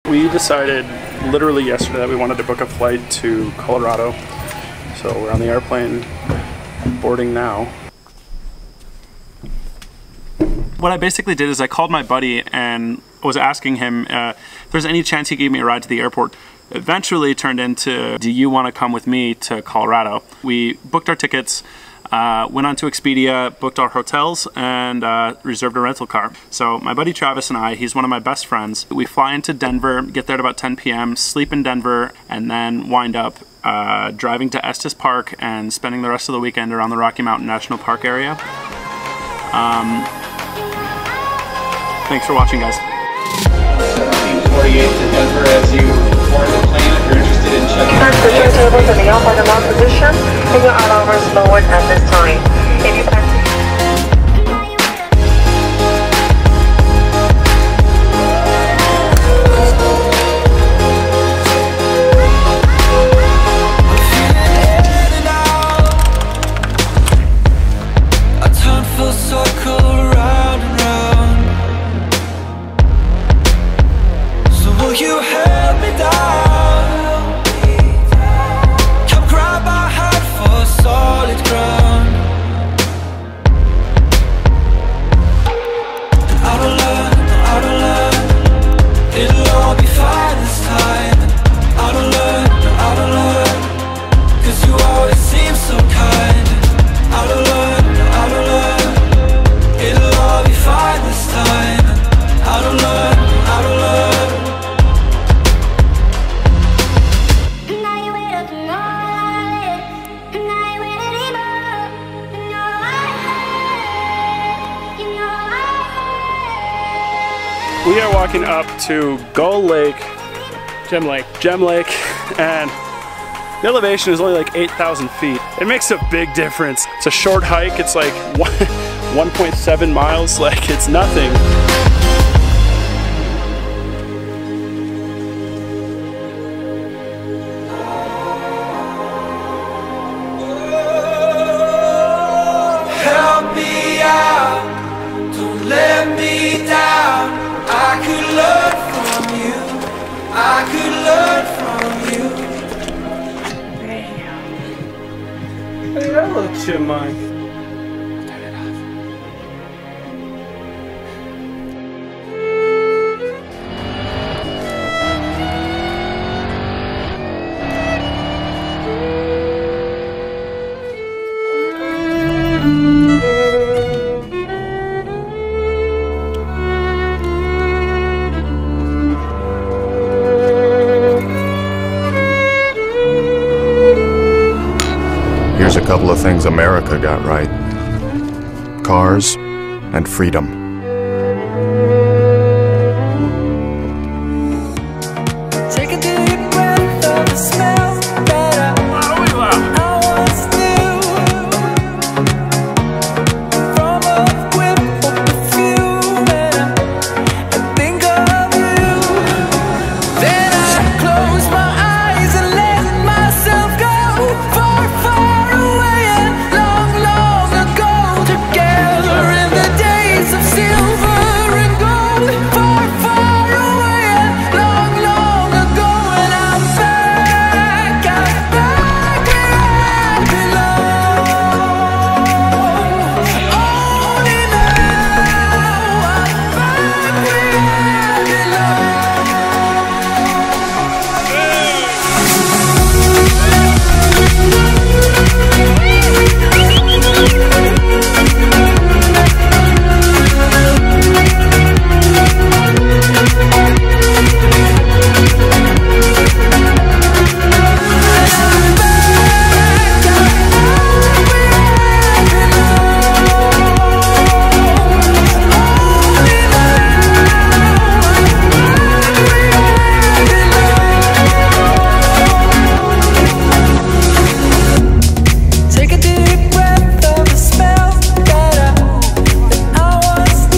We decided literally yesterday that we wanted to book a flight to Colorado. So we're on the airplane, boarding now. What I basically did is I called my buddy and was asking him if there's any chance he gave me a ride to the airport. Eventually turned into, do you want to come with me to Colorado? We booked our tickets, went on to Expedia, booked our hotels, and reserved a rental car. So my buddy Travis and I, he's one of my best friends, we fly into Denver, get there at about 10 p.m., sleep in Denver, and then wind up driving to Estes Park and spending the rest of the weekend around the Rocky Mountain National Park area. Thanks for watching, guys. 48 to Denver as you board the plane if you're interested in checking out. Your tables in the up or the lock position, and your alarm is lowered at this time. If you pass We are walking up to Gull Lake, Gem Lake, and the elevation is only like 8,000 feet. It makes a big difference. It's a short hike. It's like 1.7 miles. Like, it's nothing. Help me out, don't let me down. I could learn from you. I could learn from you. Hey, that little chipmunk. Here's a couple of things America got right. Cars and freedom. Take a deep breath of the smell that I once knew. From a whiff of perfume and I think of you. Then I close my eyes and let myself go far, far away and long, long ago. Together in the days of silver and gold. Far, far away and long, long ago. And I'm back where I belong. Only now I'm back where Take a deep breath of the smell that I once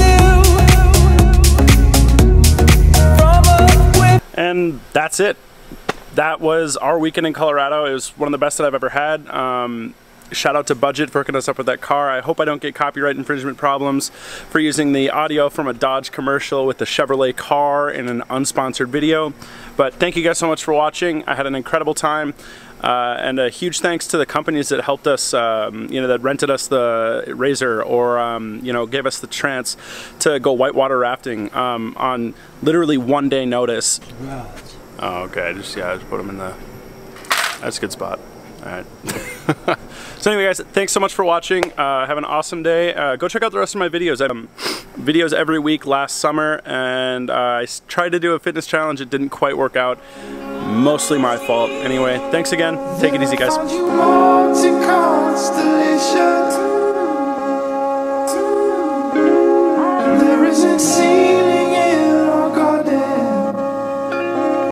knew. From a whiff. And that's it. That was our weekend in Colorado. It was one of the best that I've ever had. Shout out to Budget for hooking us up with that car. I hope I don't get copyright infringement problems for using the audio from a Dodge commercial with the Chevrolet car in an unsponsored video. But thank you guys so much for watching. I had an incredible time. And a huge thanks to the companies that helped us, you know, that rented us the Razor or, you know, gave us the chance to go whitewater rafting on literally 1 day notice. Oh, okay. Just put them in the. That's a good spot. All right. So anyway, guys, thanks so much for watching. Have an awesome day. Go check out the rest of my videos. I have videos every week last summer, and I tried to do a fitness challenge. It didn't quite work out. Mostly my fault. Anyway, thanks again. Take it easy, guys.